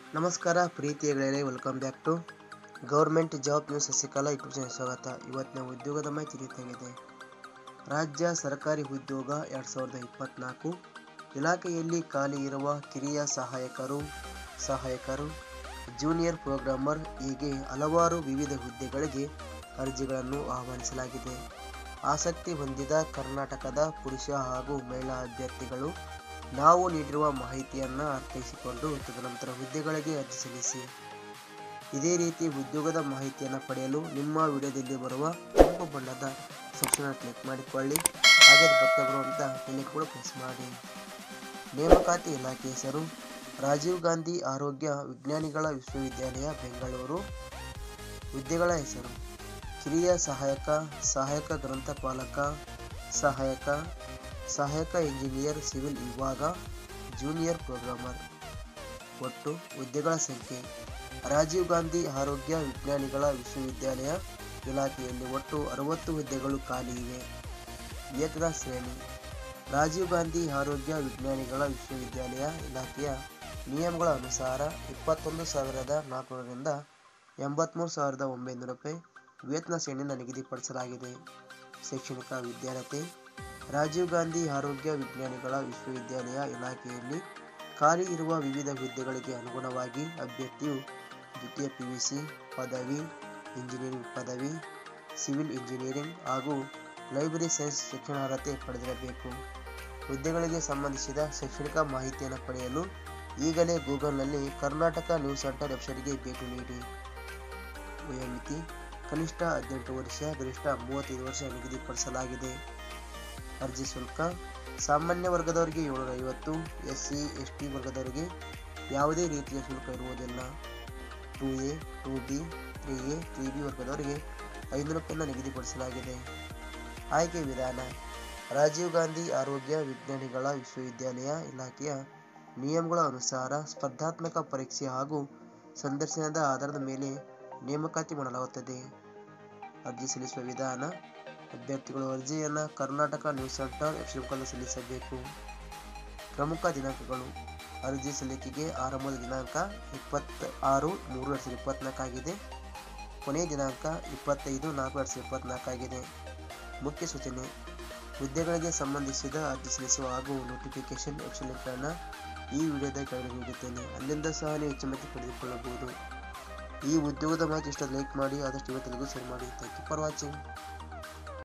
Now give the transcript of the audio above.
ನಮಸ್ಕಾರ ಪ್ರೀತಿಯ ಗೆಳೆಯರೇ, welcome back to government job news Shashikala YouTube channel ಸ್ವಾಗತ. ಇವತ್ತಿನ ಉದ್ಯೋಗದ ಮಾಹಿತಿ ರೀತಿಯಾಗಿದೆ. ರಾಜ್ಯ ಸರ್ಕಾರಿ ಉದ್ಯೋಗ 2024 ಇಲಾಖೆಯಲ್ಲಿ ಖಾಲಿ ಇರುವ ಕಿರಿಯ ಸಹಾಯಕರು, ಜೂನಿಯರ್ ಪ್ರೋಗ್ರಾಮರ್ ಹೀಗೆ ಹಲವಾರು ವಿವಿಧ ಹುದ್ದೆಗಳಿಗೆ ಅರ್ಜಿಗಳನ್ನು ಆಹ್ವಾನಿಸಲಾಗಿದೆ. ಆಸಕ್ತಿ ಹೊಂದಿದ ಕರ್ನಾಟಕದ ಪುರುಷ ಹಾಗೂ ಮಹಿಳಾ ಅಭ್ಯರ್ಥಿಗಳು ನಾವು ನೀಡಿರುವ ಮಾಹಿತಿಯನ್ನು ಅರ್ಥೈಸಿಕೊಂಡು ತದನಂತರ ಹುದ್ದೆಗಳಿಗೆ ಅರ್ಜಿ ಸಲ್ಲಿಸಿ. ಇದೇ ರೀತಿ ಉದ್ಯೋಗದ ಮಾಹಿತಿಯನ್ನು ಪಡೆಯಲು ನಿಮ್ಮ ವಿಡಿಯೋದಲ್ಲಿ ಬರುವ ಕೆಂಪು ಬಣ್ಣದ ಸೆಕ್ಷನ್ ಕ್ಲಿಕ್ ಮಾಡಿಕೊಳ್ಳಿ. ಹಾಗೆ ಪಕ್ಕ ಬರುವಂಥ ಲಿಂಕ್ ಕೂಡ ಪ್ರೆಸ್ ಮಾಡಿ. ನೇಮಕಾತಿ ಇಲಾಖೆ ಹೆಸರು ರಾಜೀವ್ ಗಾಂಧಿ ಆರೋಗ್ಯ ವಿಜ್ಞಾನಿಗಳ ವಿಶ್ವವಿದ್ಯಾಲಯ ಬೆಂಗಳೂರು. ಹುದ್ದೆಗಳ ಹೆಸರು ಕಿರಿಯ ಸಹಾಯಕ ಗ್ರಂಥಪಾಲಕ, ಸಹಾಯಕ ಇಂಜಿನಿಯರ್ ಸಿವಿಲ್ ವಿಭಾಗ, ಜೂನಿಯರ್ ಪ್ರೋಗ್ರಾಮರ್. ಒಟ್ಟು ಹುದ್ದೆಗಳ ಸಂಖ್ಯೆ ರಾಜೀವ್ ಗಾಂಧಿ ಆರೋಗ್ಯ ವಿಜ್ಞಾನಿಗಳ ವಿಶ್ವವಿದ್ಯಾಲಯ ಇಲಾಖೆಯಲ್ಲಿ ಒಟ್ಟು 60 ಹುದ್ದೆಗಳು ಖಾಲಿ ಇವೆ. ವೇತನ ಶ್ರೇಣಿ ರಾಜೀವ್ ಗಾಂಧಿ ಆರೋಗ್ಯ ವಿಜ್ಞಾನಿಗಳ ವಿಶ್ವವಿದ್ಯಾಲಯ ಇಲಾಖೆಯ ನಿಯಮಗಳ ಅನುಸಾರ 21,400 ರಿಂದ 83,900 ರೂಪಾಯಿ ವೇತನ ಶ್ರೇಣಿಯನ್ನು ನಿಗದಿಪಡಿಸಲಾಗಿದೆ. ಶೈಕ್ಷಣಿಕ ವಿದ್ಯಾರ್ಹತೆ ರಾಜೀವ್ ಗಾಂಧಿ ಆರೋಗ್ಯ ವಿಜ್ಞಾನಿಗಳ ವಿಶ್ವವಿದ್ಯಾಲಯ ಇಲಾಖೆಯಲ್ಲಿ ಖಾಲಿ ಇರುವ ವಿವಿಧ ಹುದ್ದೆಗಳಿಗೆ ಅನುಗುಣವಾಗಿ ಅಭ್ಯರ್ಥಿಯು ದ್ವಿತೀಯ PUC ಪದವಿ, ಇಂಜಿನಿಯರಿಂಗ್ ಪದವಿ, ಸಿವಿಲ್ ಇಂಜಿನಿಯರಿಂಗ್ ಹಾಗೂ ಲೈಬ್ರರಿ ಸೈನ್ಸ್ ಶಿಕ್ಷಣಾರ್ಹತೆ ಪಡೆದಿರಬೇಕು. ಹುದ್ದೆಗಳಿಗೆ ಸಂಬಂಧಿಸಿದ ಶೈಕ್ಷಣಿಕ ಮಾಹಿತಿಯನ್ನು ಪಡೆಯಲು ಈಗಲೇ ಗೂಗಲ್ನಲ್ಲಿ ಕರ್ನಾಟಕ ನ್ಯೂಸ್ ಸೆಂಟರ್ ವೆಬ್ಸೈಟ್ಗೆ ಭೇಟಿ ನೀಡಿ. ವಯೋಮಿತಿ ಕನಿಷ್ಠ 18 ವರ್ಷ, ಗರಿಷ್ಠ 35 ವರ್ಷ ನಿಗದಿಪಡಿಸಲಾಗಿದೆ. ಅರ್ಜಿ ಶುಲ್ಕ ಸಾಮಾನ್ಯ ವರ್ಗದವರಿಗೆ 750, SC ST ವರ್ಗದವರಿಗೆ ಯಾವುದೇ ರೀತಿಯ ಶುಲ್ಕ ಇರುವುದಿಲ್ಲ. 2A 2B 3A 3B ವರ್ಗದವರಿಗೆ 500 ರೂಪಾಯಿಯನ್ನು ನಿಗದಿಪಡಿಸಲಾಗಿದೆ. ಆಯ್ಕೆ ವಿಧಾನ ರಾಜೀವ್ ಗಾಂಧಿ ಆರೋಗ್ಯ ವಿಜ್ಞಾನಿಗಳ ವಿಶ್ವವಿದ್ಯಾಲಯ ಇಲಾಖೆಯ ನಿಯಮಗಳ ಅನುಸಾರ ಸ್ಪರ್ಧಾತ್ಮಕ ಪರೀಕ್ಷೆ ಹಾಗೂ ಸಂದರ್ಶನದ ಆಧಾರದ ಮೇಲೆ ನೇಮಕಾತಿ ಮಾಡಲಾಗುತ್ತದೆ. ಅರ್ಜಿ ಸಲ್ಲಿಸುವ ವಿಧಾನ ಅಭ್ಯರ್ಥಿಗಳು ಅರ್ಜಿಯನ್ನು ಕರ್ನಾಟಕ ನ್ಯೂಸ್ ಸೆಂಟರ್ ವೆಬ್ಸೈಟ್ನಲ್ಲಿ ಸಲ್ಲಿಸಬೇಕು. ಪ್ರಮುಖ ದಿನಾಂಕಗಳು ಅರ್ಜಿ ಸಲ್ಲಿಕೆಗೆ ಆರಂಭದ ದಿನಾಂಕ 26/3/2024 ಆಗಿದೆ. ಕೊನೆಯ ದಿನಾಂಕ 25/4/2024 ಆಗಿದೆ. ಮುಖ್ಯ ಸೂಚನೆ ಹುದ್ದೆಗಳಿಗೆ ಸಂಬಂಧಿಸಿದ ಅರ್ಜಿ ಸಲ್ಲಿಸುವ ಹಾಗೂ ನೋಟಿಫಿಕೇಶನ್ ವೆಬ್ಸೈಟ್ ಲಿಂಕ್ಗಳನ್ನು ಈ ವಿಡಿಯೋದ ಕೆಳಗೆ ನೀಡುತ್ತೇನೆ. ಅಲ್ಲಿಂದ ಸಹ ನೀವು ಹೆಚ್ಚು ಮಾಹಿತಿ ಪಡೆದುಕೊಳ್ಳಬಹುದು. ಈ ಉದ್ಯೋಗದ ಮಾಹಿತಿ ಇಷ್ಟ ಲೈಕ್ ಮಾಡಿ, ಆದಷ್ಟು ಇವತ್ತಿಗೂ ಶೇರ್ ಮಾಡಿ. Thank you for watching.